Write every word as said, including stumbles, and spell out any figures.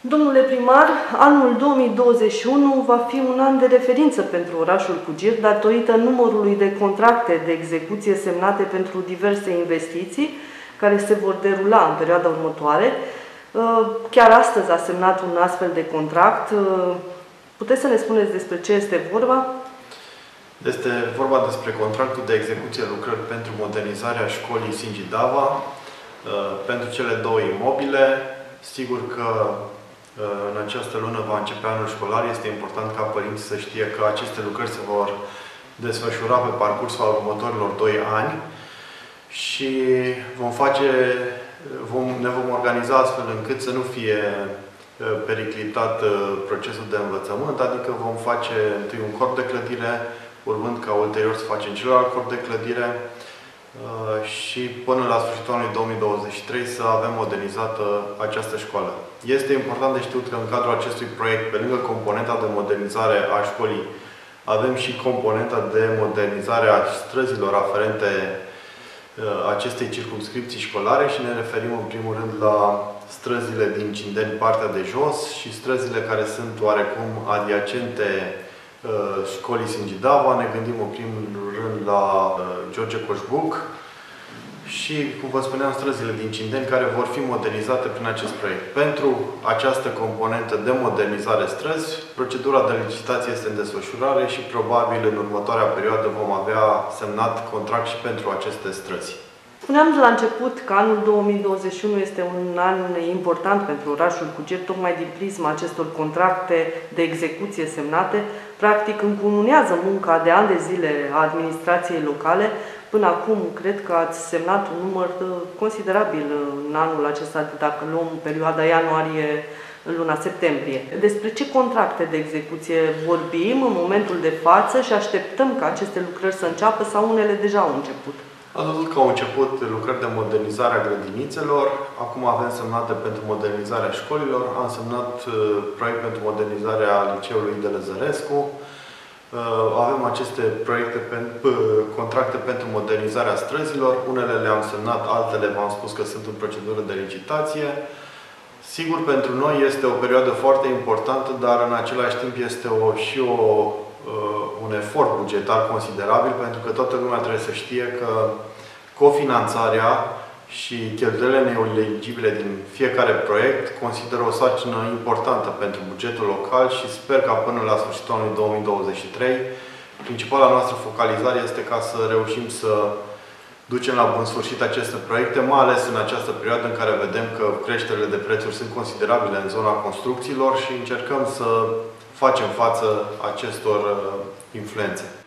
Domnule primar, anul două mii douăzeci și unu va fi un an de referință pentru orașul Cugir, datorită numărului de contracte de execuție semnate pentru diverse investiții care se vor derula în perioada următoare. Chiar astăzi a semnat un astfel de contract. Puteți să ne spuneți despre ce este vorba? Este vorba despre contractul de execuție lucrări pentru modernizarea școlii Singidava, pentru cele două imobile. Sigur că în această lună va începe anul școlar. Este important ca părinții să știe că aceste lucrări se vor desfășura pe parcursul următorilor doi ani și vom face, vom, ne vom organiza astfel încât să nu fie periclitat procesul de învățământ, adică vom face întâi un corp de clădire, urmând ca ulterior să facem celălalt corp de clădire și până la sfârșitul anului două mii douăzeci și trei să avem modernizată această școală. Este important de știut că în cadrul acestui proiect, pe lângă componenta de modernizare a școlii, avem și componenta de modernizare a străzilor aferente acestei circumscripții școlare și ne referim în primul rând la străzile din Cindeni, partea de jos, și străzile care sunt oarecum adiacente școlii Singidava. Ne gândim în primul rând la George Coșbuc și, cum vă spuneam, străzile din Cindeni, care vor fi modernizate prin acest proiect. Pentru această componentă de modernizare străzi, procedura de licitație este în desfășurare și probabil în următoarea perioadă vom avea semnat contract și pentru aceste străzi. Spuneam de la început că anul două mii douăzeci și unu este un an important pentru orașul Cugir, tocmai din prisma acestor contracte de execuție semnate. Practic încununează munca de ani de zile a administrației locale. Până acum, cred că ați semnat un număr considerabil în anul acesta, dacă luăm perioada ianuarie-luna septembrie. Despre ce contracte de execuție vorbim în momentul de față și așteptăm ca aceste lucrări să înceapă sau unele deja au început? Ați văzut că au început lucrări de modernizare a grădinițelor, acum avem semnate pentru modernizarea școlilor, am semnat proiect pentru modernizarea liceului de Lăzărescu, avem aceste proiecte, contracte pentru modernizarea străzilor, unele le-am semnat, altele v-am spus că sunt în procedură de licitație. Sigur, pentru noi este o perioadă foarte importantă, dar în același timp este o, și o un efort bugetar considerabil, pentru că toată lumea trebuie să știe că cofinanțarea și cheltuielile neeligibile din fiecare proiect consideră o sarcină importantă pentru bugetul local și sper ca până la sfârșitul anului două mii douăzeci și trei principala noastră focalizare este ca să reușim să ducem la bun sfârșit aceste proiecte, mai ales în această perioadă în care vedem că creșterile de prețuri sunt considerabile în zona construcțiilor și încercăm să facem față acestor influențe.